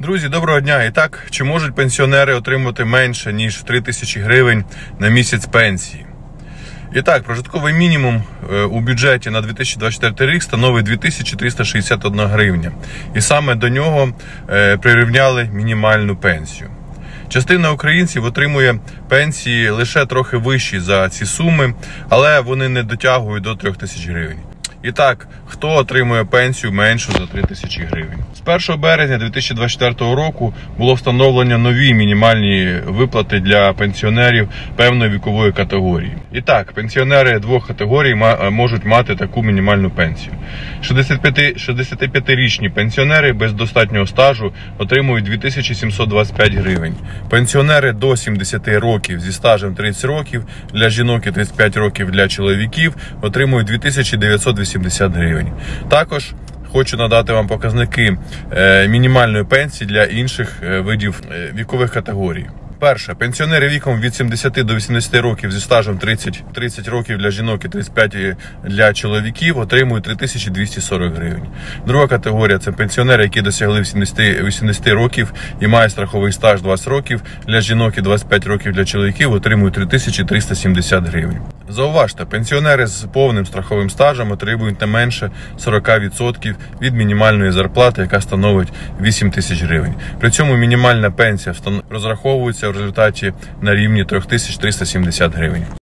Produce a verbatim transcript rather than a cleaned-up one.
Друзі, доброго дня! І так, чи можуть пенсіонери отримати менше, ніж три тисячі гривень на місяць пенсії? І так, прожитковий мінімум у бюджеті на дві тисячі двадцять четвертий рік становить дві тисячі триста шістдесят одна гривня. І саме до нього прирівняли мінімальну пенсію. Частина українців отримує пенсії лише трохи вищі за ці суми, але вони не дотягують до трьох тисяч гривень. І так, хто отримує пенсію меншу за три тисячі гривень? З першого березня дві тисячі двадцять четвертого року було встановлено нові мінімальні виплати для пенсіонерів певної вікової категорії. І так, пенсіонери двох категорій можуть мати таку мінімальну пенсію. шістдесятип'ятирічні пенсіонери без достатнього стажу отримують дві тисячі сімсот двадцять п'ять гривень. Пенсіонери до сімдесяти років зі стажем тридцять років, для жінок і тридцять п'ять років для чоловіків отримують дві тисячі дев'ятсот вісімдесят гривень. Також хочу надати вам показники мінімальної пенсії для інших видів вікових категорій. Перше. Пенсіонери віком від сімдесяти до вісімдесяти років зі стажем тридцять, тридцять років для жінок і тридцять п'ять для чоловіків отримують три тисячі двісті сорок гривень. Друга категорія – це пенсіонери, які досягли вісімдесяти років і мають страховий стаж двадцять років для жінок і двадцять п'ять років для чоловіків отримують три тисячі триста сімдесят гривень. Зауважте, пенсіонери з повним страховим стажем отримують не менше сорок відсотків від мінімальної зарплати, яка становить вісім тисяч гривень. При цьому мінімальна пенсія розраховується в результаті на рівні три тисячі триста сімдесят гривень.